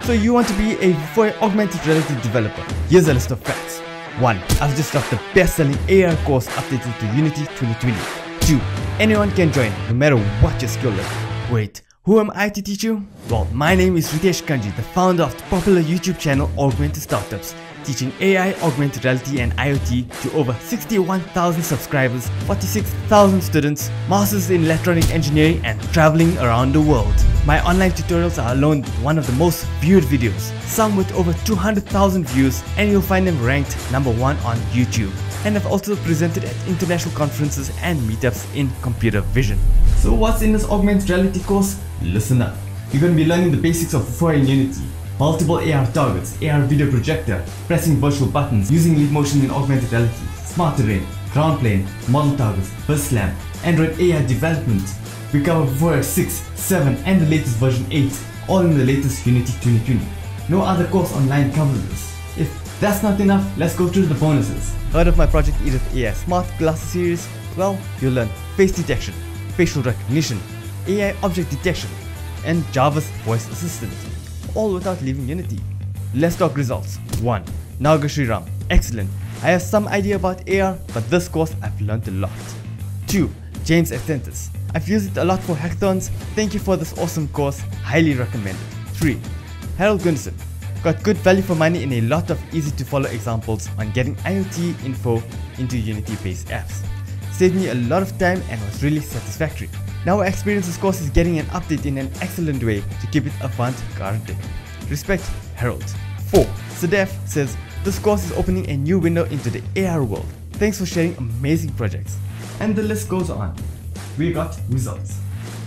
So you want to be a Vuforia augmented reality developer? Here's a list of facts. 1. I've just dropped the best-selling AR course updated to Unity 2020. 2. Anyone can join, no matter what your skill level. Wait, who am I to teach you? Well, my name is Ritesh Kanji, the founder of the popular YouTube channel Augmented Startups, teaching AI, augmented reality and IoT to over 61,000 subscribers, 46,000 students, masters in electronic engineering and traveling around the world. My online tutorials are alone one of the most viewed videos, some with over 200,000 views, and you'll find them ranked #1 on YouTube. And I've also presented at international conferences and meetups in computer vision. So what's in this augmented reality course? Listen up. You're going to be learning the basics of Vuforia in Unity, multiple AR targets, AR video projector, pressing virtual buttons, using leap motion in augmented reality, smart terrain, ground plane, model targets, BuzzSlam, Android AI development. We cover Vuforia 6, 7 and the latest version 8, all in the latest Unity 2020. No other course online covers this. If that's not enough, let's go through the bonuses. Heard of my Project Edith AI Smart Glasses series? Well, you'll learn face detection, facial recognition, AI object detection, and Java's voice assistant, all without leaving Unity. Let's talk results. 1. Naga Sriram. Excellent. I have some idea about AR, but this course I've learned a lot. 2. James Extentis. I've used it a lot for hackathons. Thank you for this awesome course. Highly recommended. 3. Harold Gunderson. Got good value for money in a lot of easy to follow examples on getting IoT info into Unity based apps. Saved me a lot of time and was really satisfactory. Now our experience this course is getting an update in an excellent way to keep it avant-garde. Respect, Harold. 4. Sadef says, this course is opening a new window into the AR world. Thanks for sharing amazing projects. And the list goes on. We got results.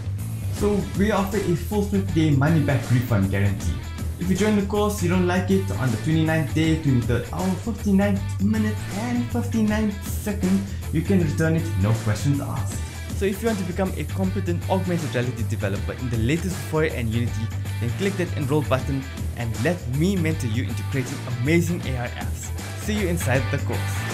So we offer a full 50-day money-back refund guarantee. If you join the course, you don't like it on the 29th day, 23rd hour, 59th minute and 59th second, you can return it, no questions asked. So if you want to become a competent augmented reality developer in the latest Vuforia and Unity, then click that enroll button and let me mentor you into creating amazing AR apps. See you inside the course.